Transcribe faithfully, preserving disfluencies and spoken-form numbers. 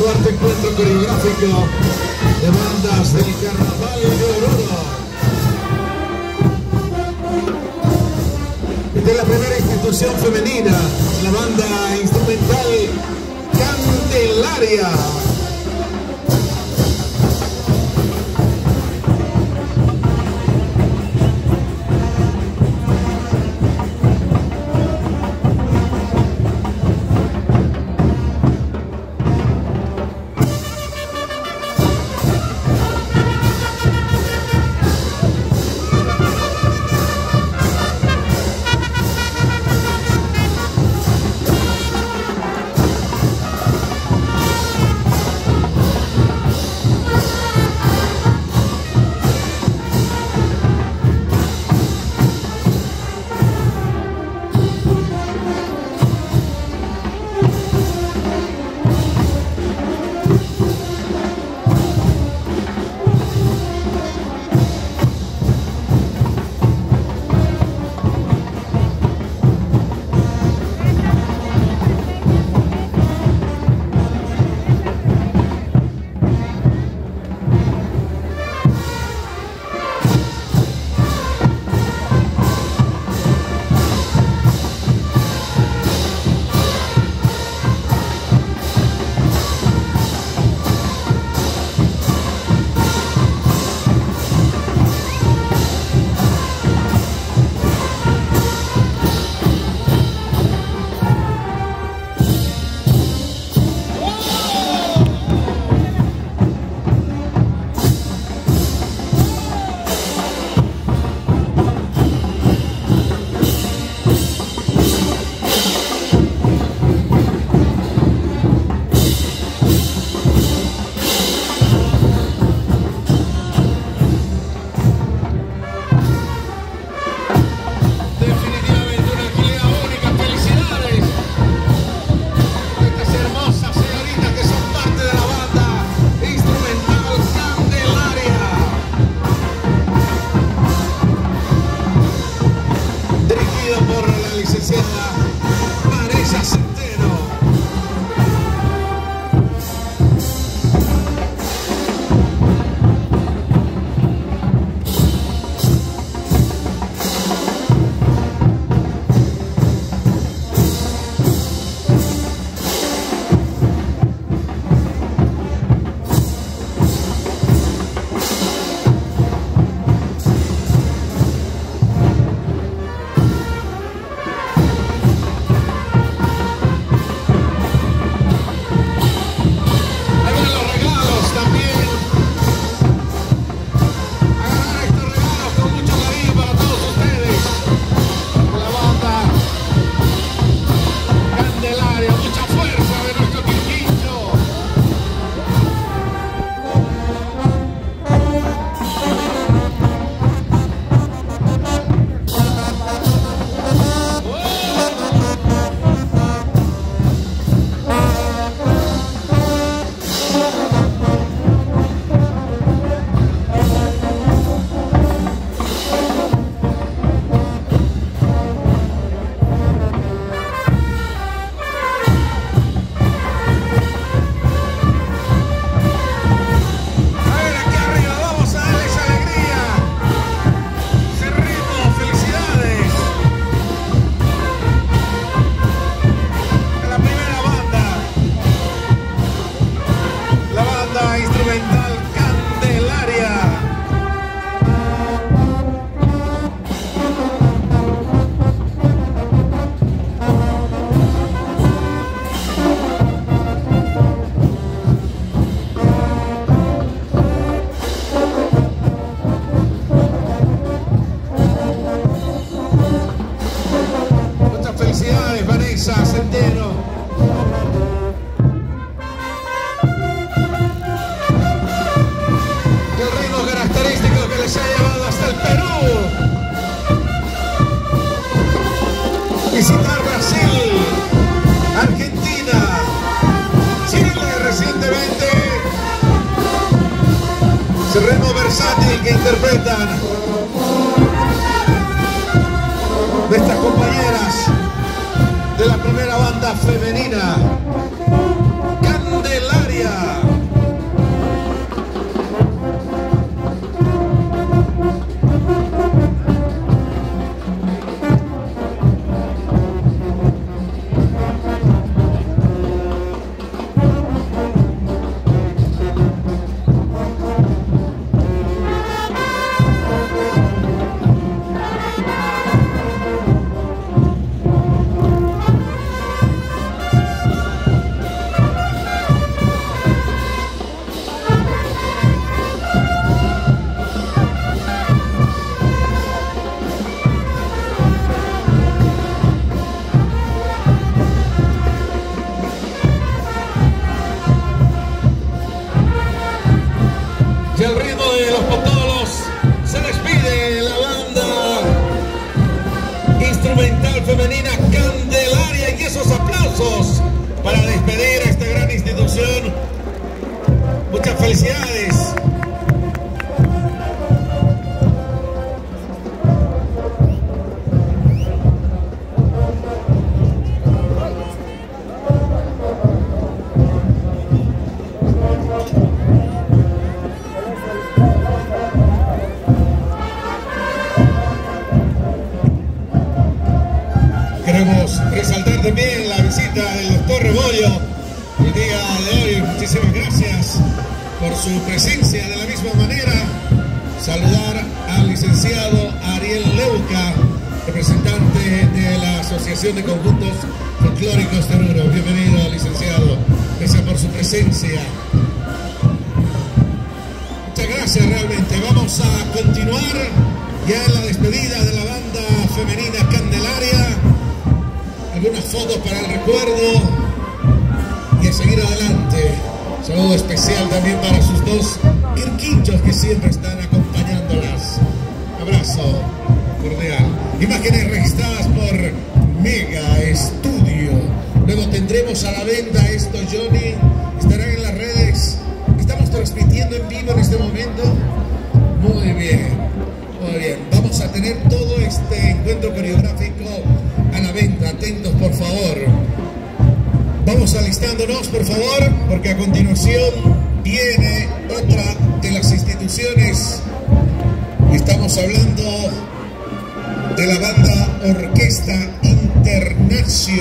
cuarto encuentro coreográfico de bandas del Carnaval de Oruro. Esta es la primera institución femenina, la banda instrumental Candelaria. Sendero. El ritmo característico que les ha llevado hasta el Perú. Visitar Brasil, Argentina, Chile recientemente. Ese ritmo versátil que interpretan de estas compañeras de la primera banda femenina, Candelaria. de los Potolos se despide la banda instrumental femenina Candelaria, y esos aplausos para despedir a esta gran institución. Muchas felicidades. Queremos resaltar también la visita del doctor Rebollo el día de hoy. Muchísimas gracias por su presencia. De la misma manera, saludar al licenciado Ariel Leuca, representante de la Asociación de Conjuntos Folclóricos Teruro. Bienvenido, licenciado. Gracias por su presencia. Muchas gracias realmente. Vamos a continuar ya en la despedida de la banda femenina Candelaria. Algunas fotos para el recuerdo y a seguir adelante. Saludo especial también para sus dos irquinchos que siempre están acompañándolas. Abrazo cordial. Imágenes registradas por Mega Estudio. Luego tendremos a la venta esto, Johnny. Estarán en las redes. Estamos transmitiendo en vivo en este momento. Muy bien, muy bien. Vamos a tener todo este encuentro coreográfico a la venta. Atentos, por favor. Vamos alistándonos, por favor, porque a continuación viene otra de las instituciones. Estamos hablando de la banda Orquesta Internacional.